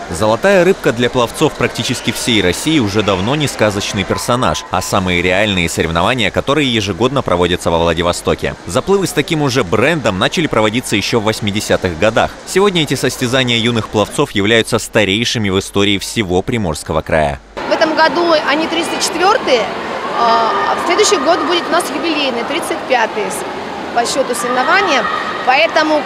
Золотая рыбка для пловцов практически всей России уже давно не сказочный персонаж, а самые реальные соревнования, которые ежегодно проводятся во Владивостоке. Заплывы с таким уже брендом начали проводиться еще в 80-х годах. Сегодня эти состязания юных пловцов являются старейшими в истории всего Приморского края. В этом году они 34-е, а в следующий год будет у нас юбилейный, 35-е по счету соревнования. Поэтому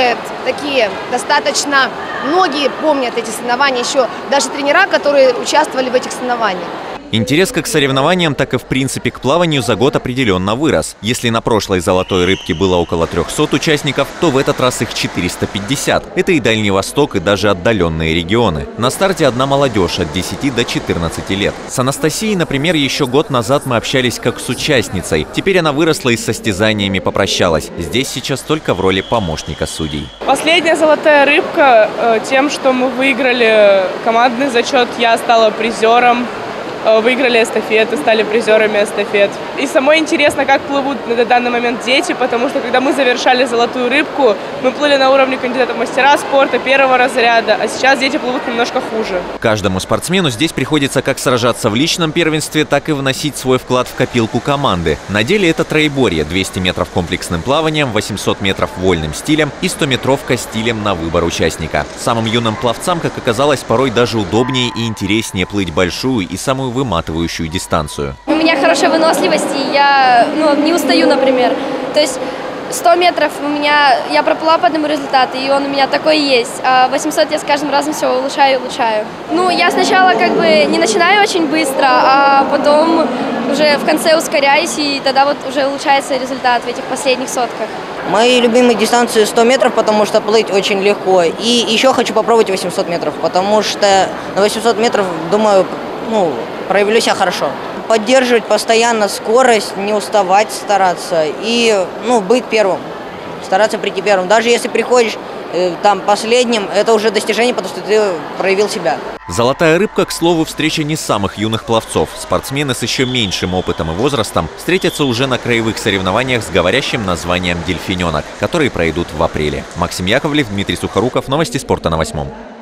такие достаточно многие помнят эти соревнования, еще даже тренера, которые участвовали в этих соревнованиях. Интерес как к соревнованиям, так и в принципе к плаванию за год определенно вырос. Если на прошлой «Золотой рыбке» было около 300 участников, то в этот раз их 450. Это и Дальний Восток, и даже отдаленные регионы. На старте одна молодежь от 10 до 14 лет. С Анастасией, например, еще год назад мы общались как с участницей. Теперь она выросла и с состязаниями попрощалась. Здесь сейчас только в роли помощника судей. Последняя «Золотая рыбка» тем, что мы выиграли командный зачет, я стала призером. Выиграли эстафеты, стали призерами эстафет. И самое интересно, как плывут на данный момент дети, потому что когда мы завершали «Золотую рыбку», мы плыли на уровне кандидата в мастера спорта первого разряда, а сейчас дети плывут немножко хуже. Каждому спортсмену здесь приходится как сражаться в личном первенстве, так и вносить свой вклад в копилку команды. На деле это троеборье: 200 метров комплексным плаванием, 800 метров вольным стилем и 100-метровка стилем на выбор участника. Самым юным пловцам, как оказалось, порой даже удобнее и интереснее плыть большую и самую выматывающую дистанцию. У меня хорошая выносливость, и я не устаю, например. То есть 100 метров я проплыла по одному результату, и он у меня такой есть. А 800 я с каждым разом все улучшаю и улучшаю. Я сначала не начинаю очень быстро, а потом уже в конце ускоряюсь, и тогда уже улучшается результат в этих последних сотках. Мои любимые дистанции 100 метров, потому что плыть очень легко. И еще хочу попробовать 800 метров, потому что на 800 метров, думаю, проявлю себя хорошо. Поддерживать постоянно скорость, не уставать стараться и быть первым, стараться прийти первым. Даже если приходишь последним, это уже достижение, потому что ты проявил себя. «Золотая рыбка», к слову, встреча не самых юных пловцов. Спортсмены с еще меньшим опытом и возрастом встретятся уже на краевых соревнованиях с говорящим названием «Дельфиненок», которые пройдут в апреле. Максим Яковлев, Дмитрий Сухоруков. Новости спорта на 8.